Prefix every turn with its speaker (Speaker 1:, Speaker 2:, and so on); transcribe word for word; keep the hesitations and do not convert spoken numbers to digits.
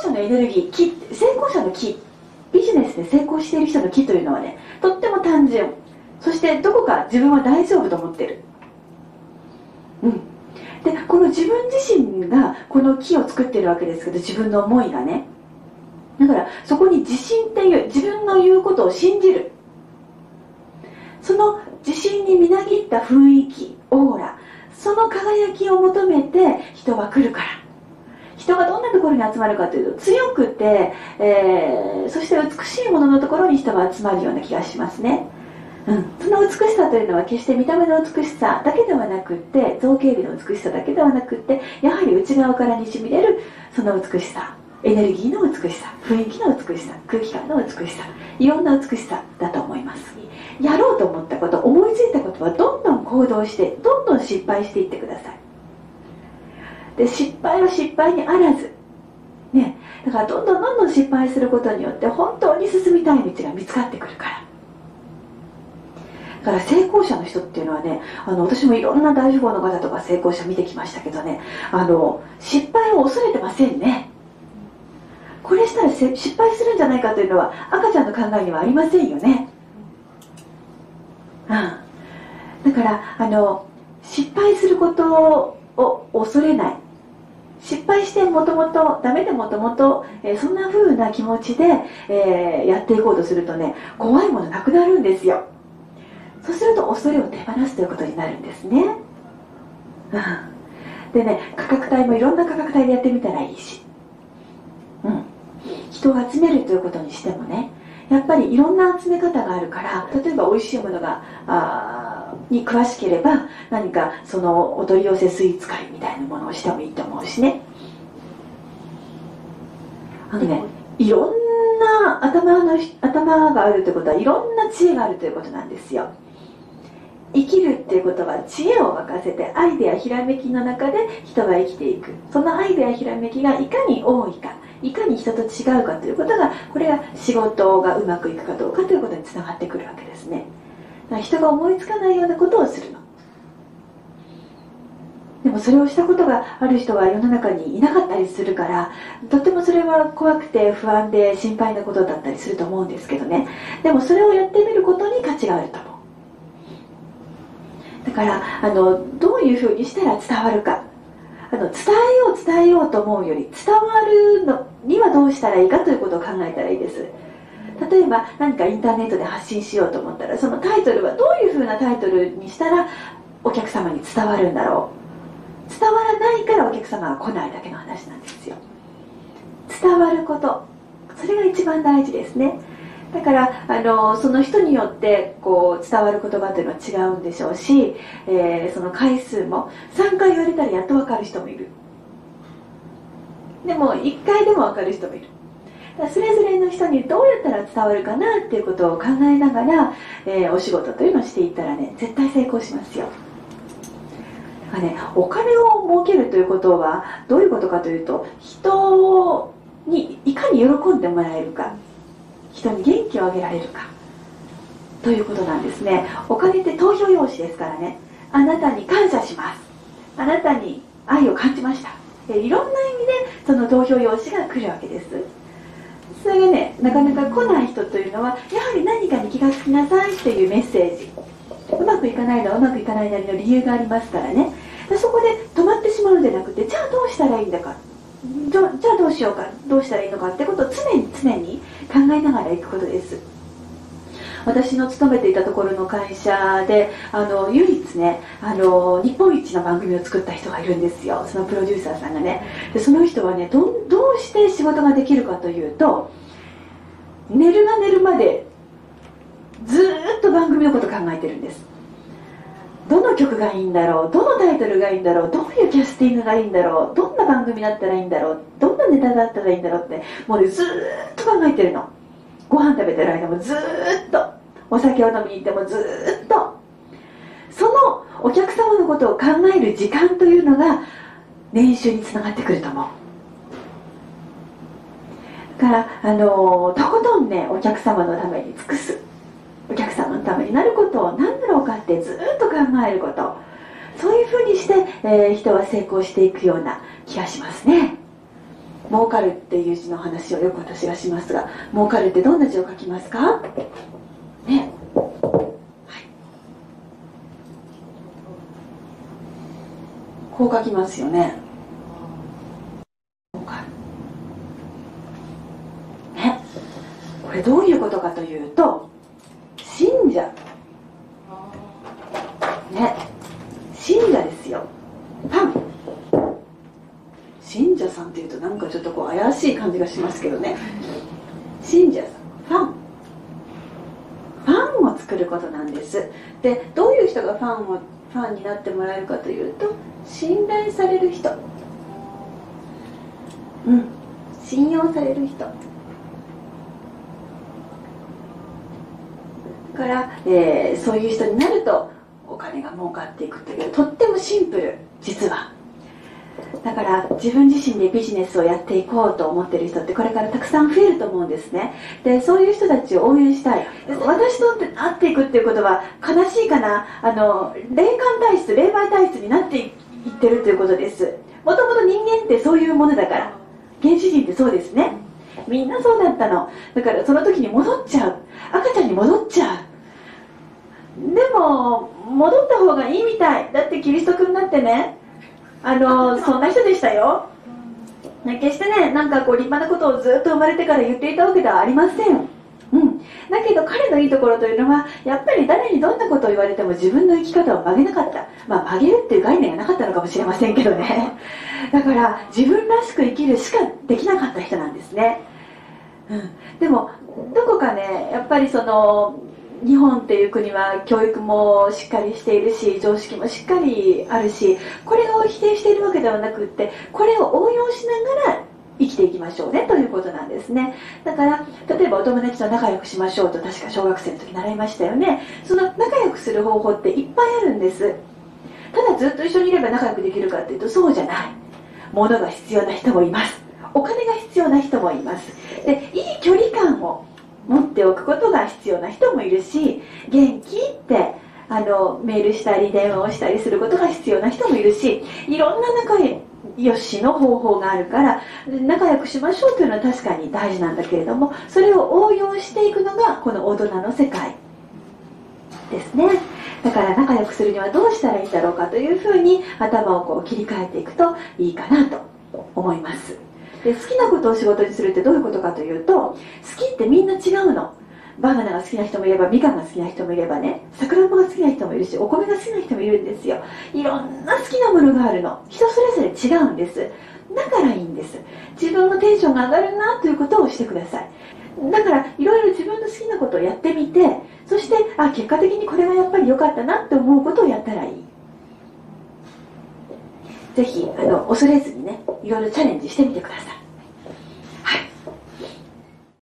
Speaker 1: 者のエネルギー、気、成功者の気、ビジネスで成功している人の気というのはね、とっても単純、そしてどこか自分は大丈夫と思ってる。うん。で、この自分自身がこの気を作っているわけですけど、自分の思いがね。だからそこに自信っていう、自分の言うことを信じる。その自信にみなぎった雰囲気、オーラ、その輝きを求めて人は来るから。人がどんなところに集まるかというと、強くて、えー、そして美しいもののところに人が集まるような気がしますね。うん、その美しさというのは決して見た目の美しさだけではなくって、造形美の美しさだけではなくって、やはり内側からにじみ出るその美しさ、エネルギーの美しさ、雰囲気の美しさ、空気感の美しさ、いろんな美しさだと思います。やろうと思ったこと、思いついたことはどんどん行動して、どんどん失敗していってください。で、失敗は失敗にあらず、ね、だからどんどんどんどん失敗することによって本当に進みたい道が見つかってくるから。だから成功者の人っていうのはね、あの私もいろんな大富豪の方とか成功者見てきましたけどね、あの失敗を恐れてませんね。これしたら失敗するんじゃないかというのは赤ちゃんの考えにはありませんよね。うん、だからあの失敗することを恐れない、失敗してもともとダメでもともとそんな風な気持ちで、えー、やっていこうとするとね、怖いものなくなるんですよ。そうすると恐れを手放すということになるんですね。うん、でね、価格帯もいろんな価格帯でやってみたらいいし、うん、人を集めるということにしてもね、やっぱりいろんな集め方があるから、例えば美味しいものがあに詳しければ何かそのお取り寄せスイーツ会みたいなものをしてもいいと思うしね。あのね、いろんな頭の頭があるということはいろんな知恵があるということなんですよ。生きるっていうことは知恵を任せて、アイデアひらめきの中で人が生きていく。そのアイデアひらめきがいかに多いか、いかに人と違うかということが、これが仕事がうまくいくかどうかということにつながってくるわけですね。だから人が思いつかないようなことをするの。でもそれをしたことがある人は世の中にいなかったりするから、とってもそれは怖くて不安で心配なことだったりすると思うんですけどね。でもそれをやってみることに価値があると思う。だからあのどういうふうにしたら伝わるか、あの伝えよう伝えようと思うより伝わるのにはどうしたらいいかということを考えたらいいです。例えば何かインターネットで発信しようと思ったら、そのタイトルはどういうふうなタイトルにしたらお客様に伝わるんだろう。伝わらないからお客様が来ないだけの話なんですよ。伝わること、それが一番大事ですね。だからあのその人によってこう伝わる言葉というのは違うんでしょうし、えー、その回数もさんかい言われたらやっと分かる人もいる。でもいっかいでも分かる人もいる。だからそれぞれの人にどうやったら伝わるかなっていうことを考えながら、えー、お仕事というのをしていったらね、絶対成功しますよ。だからね、お金を儲けるということはどういうことかというと、人にいかに喜んでもらえるか、人に元気をあげられるかということなんですね。お金って投票用紙ですからね。あなたに感謝します、あなたに愛を感じました、えいろんな意味でその投票用紙が来るわけです。それがね、なかなか来ない人というのはやはり何かに気がつきなさいというメッセージ、うまくいかないのはうまくいかないなりの理由がありますからね。そこで止まってしまうんじゃなくて、じゃあどうしたらいいんだか、じゃあどうしようか、どうしたらいいのかってことを常に常に考えながらいくことです。私の勤めていたところの会社であの唯一ね、あの日本一の番組を作った人がいるんですよ。そのプロデューサーさんがね。でその人はね、 ど, どうして仕事ができるかというと、寝るが寝るまでずーっと番組のことを考えてるんです。どの曲がいいんだろう、どのタイトルがいいんだろう、どういうキャスティングがいいんだろう、どんな番組だったらいいんだろう、どんなネタだったらいいんだろうって、もう、ね、ずーっと考えてるの。ご飯食べてる間もずーっと、お酒を飲みに行ってもずーっと、そのお客様のことを考える時間というのが年収につながってくると思う。だからあのとことんね、お客様のために尽くす、お客様のためになることを何だろうかってずっと考えること、そういうふうにして、えー、人は成功していくような気がしますね。 儲かるっていう字の話をよく私がしますが、儲かるってどんな字を書きますかね。はい、こう書きますよね。儲かるね。これどういうことかというと、信者ね、信者ですよ。ファン、信者さんっていうとなんかちょっとこう怪しい感じがしますけどね。信者さん、ファンファンを作ることなんです。で、どういう人がファンをファンになってもらえるかというと、信頼される人、うん、信用される人だから、えー、そういう人になるとお金が儲かっていくという、とってもシンプル、実は。だから自分自身でビジネスをやっていこうと思っている人ってこれからたくさん増えると思うんですね。で、そういう人たちを応援したい。私と会っていくっていうことは悲しいかな、あの霊感体質、霊媒体質になっていってるということです。もともと人間ってそういうものだから、原始人ってそうですね。みんなそうだったの。だからその時に戻っちゃう、赤ちゃんに戻っちゃう。でも戻った方がいいみたい。だってキリスト君だってね、あのそんな人でしたよ。決してね、なんかこう立派なことをずっと生まれてから言っていたわけではありません。うん、だけど彼のいいところというのは、やっぱり誰にどんなことを言われても自分の生き方を曲げなかった。まあ曲げるっていう概念がなかったのかもしれませんけどね。だから自分らしく生きるしかできなかった人なんですね。うん、でもどこかね、やっぱりその日本っていう国は教育もしっかりしているし、常識もしっかりあるし、これを否定しているわけではなくって、これを応用しながら生きていきましょうねということなんですね。だから例えばお友達と仲良くしましょうと確か小学生の時習いましたよね。その仲良くする方法っていっぱいあるんです。ただずっと一緒にいれば仲良くできるかっていうとそうじゃない。物が必要な人もいます。お金が必要な人もいます。で、いい距離感を持っておくことが必要な人もいるし、元気ってあのメールしたり電話をしたりすることが必要な人もいるし、いろんな仲良しの方法があるから仲良くしましょうというのは確かに大事なんだけれども、それを応用していくのがこの大人の世界ですね。だから仲良くするにはどうしたらいいんだろうかというふうに頭をこう切り替えていくといいかなと思います。で、好きなことを仕事にするってどういうことかというと、好きってみんな違うの。バナナが好きな人もいれば、みかんが好きな人もいればね、さくらんぼが好きな人もいるし、お米が好きな人もいるんですよ。いろんな好きなものがあるの。人それぞれ違うんです。だからいいんです。自分のテンションが上がるなということをしてください。だからいろいろ自分の好きなことをやってみて、そしてあ結果的にこれはやっぱり良かったなって思うことをやったらいい。ぜひあの恐れずにね、いろいろチャレンジしてみてください。